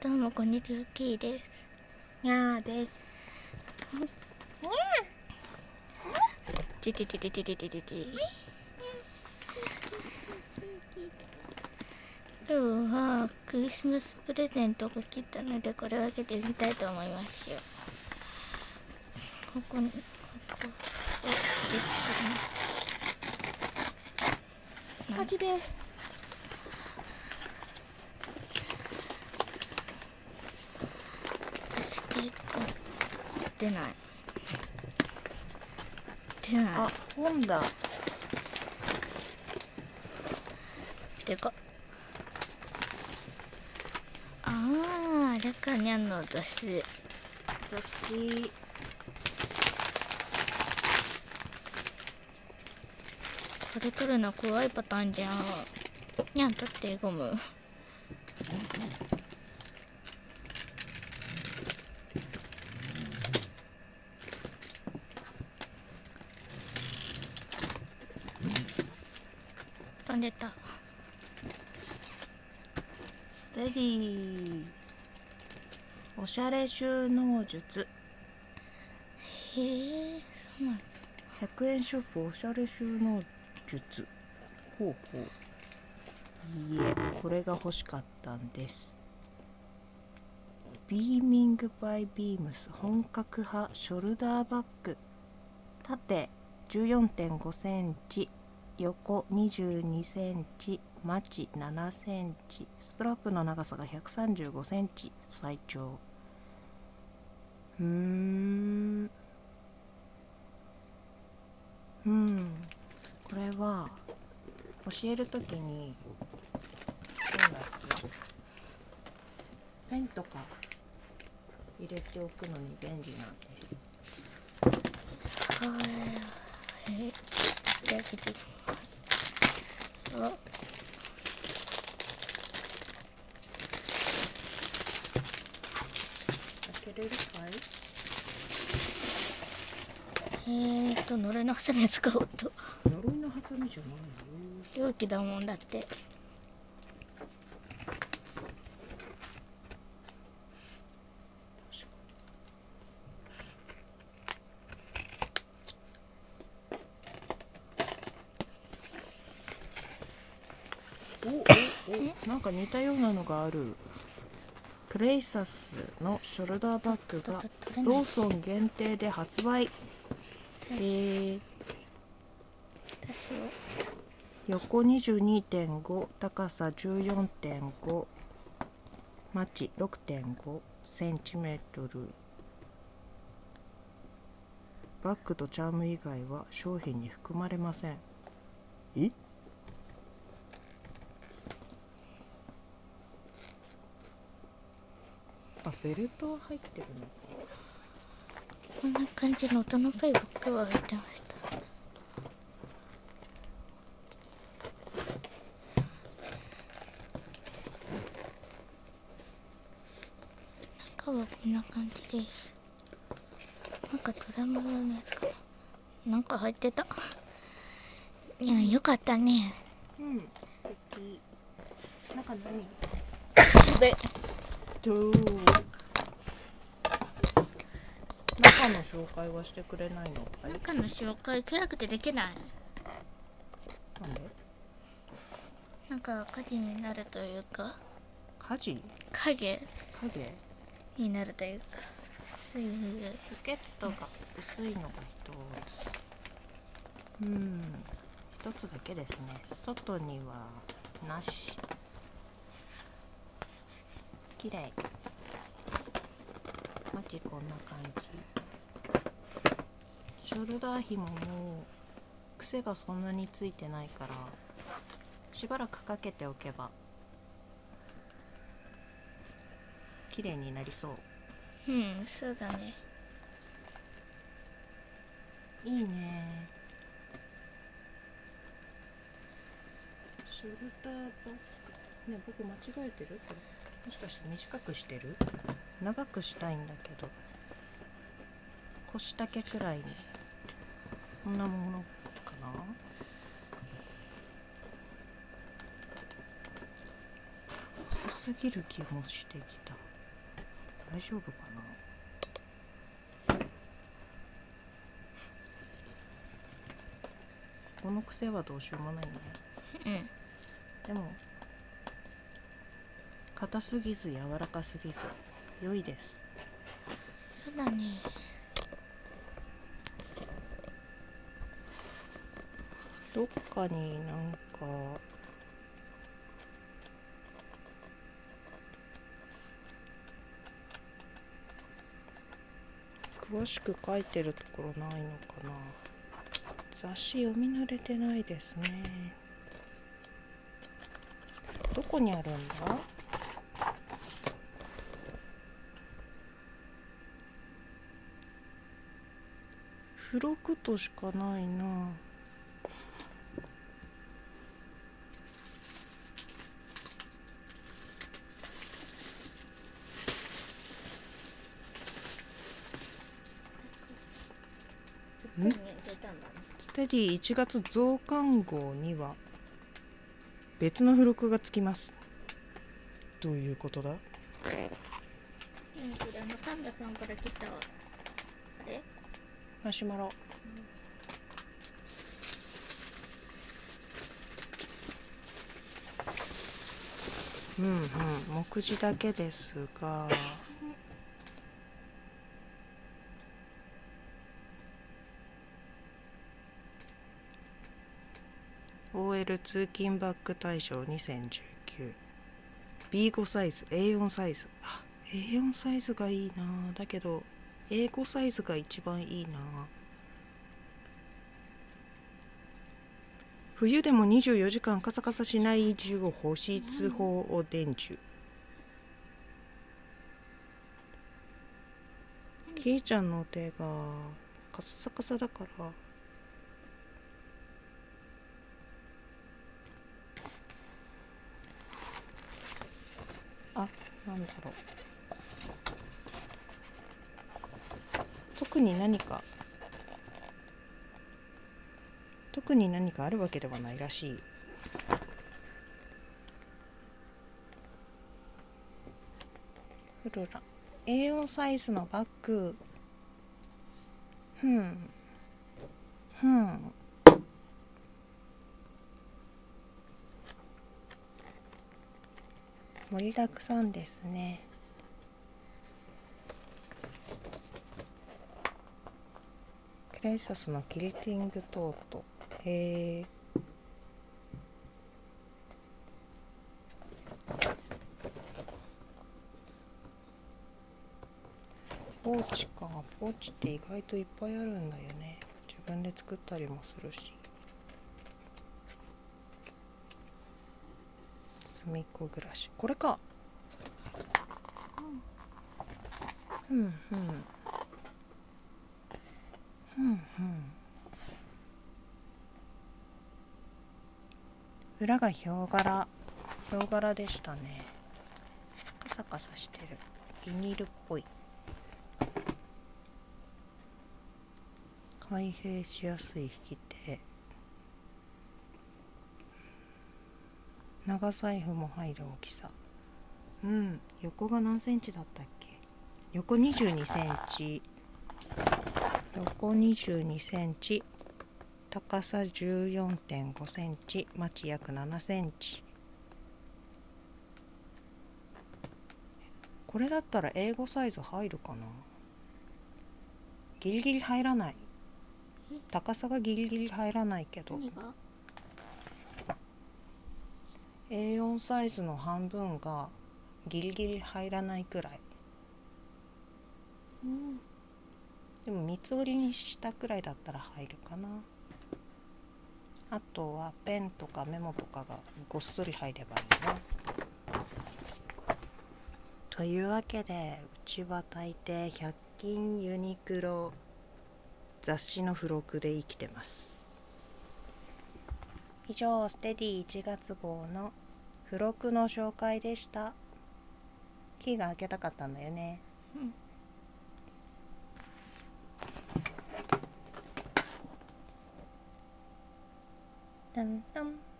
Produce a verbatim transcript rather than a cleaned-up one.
どうもこんにちは、キーです。 にゃーです。 ちちちちちちちちち。今日はクリスマスプレゼントが来たので、これを開けてみたいと思いますよ。ここにここをはじめ。 出ない出ない。 あ、本だ。 でかっ。ああ、ラカニャンの雑誌。 雑誌。 これ取るの怖いパターンじゃん。にゃん取ってゴム。飛んでた。 ステディ。おしゃれ収納術。 へえ、そうなんだ。 ひゃくえんショップおしゃれ収納術。ほうほう。いいえ、これが欲しかったんです。ビーミングバイビームス本格派ショルダーバッグ。縦 じゅうよんてんごセンチ、横にじゅうにセンチ、マチななセンチ、ストラップの長さがひゃくさんじゅうごセンチ、最長。うーんうんこれは教えるときになんだっけ、ペンとか入れておくのに便利なんです。 はい、え、じゃあ開けていきます。あ、 開けれるかい？ えーと呪いのハサミを使おうと。 呪いのハサミじゃないよ。 容器だもんだって。 おおお、なんか似たようなのがある。クレイサスのショルダーバッグがローソン限定で発売。で、横 にじゅうにてんご、高さ じゅうよんてんご、マチ ろくてんごセンチメートル。バッグとチャーム以外は商品に含まれません。え？あ、ベルトは入ってるのか。 こんな感じの音のパイバッグは入ってました。中はこんな感じです。なんかドラムのやつかな。なんか入ってた。いや、よかったね。 うん、素敵。中何？ やべ。 と中の紹介はしてくれないのかい？ 中の紹介暗くてできない。 なんで？ なんか火事になるというか、 火事？ 影影？ になるというか、そういうポケットが薄いのが一つ。うん一つだけですね。外にはなし。きれい。マジこんな感じ。ショルダー紐も癖がそんなについてないから、しばらくかけておけば綺麗になりそう。 うん、そうだね。 いいね。ショルダーバッグね、僕間違えてる？これもしかして短くしてる？長くしたいんだけど、腰丈くらいにこんなものかな。遅すぎる気もしてきた。 大丈夫かな。この癖はどうしようもないね。 うん。 でも硬すぎず柔らかすぎず良いです。 そうだね。 どっかになんか詳しく書いてるところないのかな。雑誌読み慣れてないですね。どこにあるんだ。付録としかないな。んステディいちがつ増刊号には別の付録がつきます。どういうことだ。 うん、これあのサンダさんから来たあれマシュマロ。うんうん、目次だけですがオーエル 通勤バッグ大賞にせんじゅうきゅう ビーご サイズ エーよん サイズ。あ エーよん サイズがいいな。だけど エーご サイズが一番いいな。冬でもにじゅうよじかんカサカサしない重保湿法を伝授。きいちゃんの手がカッサカサだからあ、なんだろう。特に何か特に何かあるわけではないらしい。フルラ エーよん サイズのバッグ。ふんふん盛りだくさんですね。クレイサスのキルティングトート。へえ。ポーチか。ポーチって意外といっぱいあるんだよね。自分で作ったりもするし。隅っこ暮らし。これか。うんうんうんうん。裏がヒョウ柄。ヒョウ柄でしたね。カサカサしてる。ビニールっぽい。開閉しやすい引き手。長財布も入る大きさ。うん、横が何センチだったっけ。横にじゅうにセンチ。横にじゅうにセンチ。高さ じゅうよんてんごセンチ。マチ約ななセンチ。これだったら英語サイズ入るかな。ギリギリ入らない。高さがギリギリ入らないけど エーよん サイズの半分がギリギリ入らないくらい、 うん、 でも三つ折りにしたくらいだったら入るかな。あとはペンとかメモとかがごっそり入ればいいな。というわけでうちは大抵ひゃく均ユニクロ雑誌の付録で生きてます。以上ステディいちがつ号の付録の紹介でした。キーが開けたかったんだよね。 うんタンタン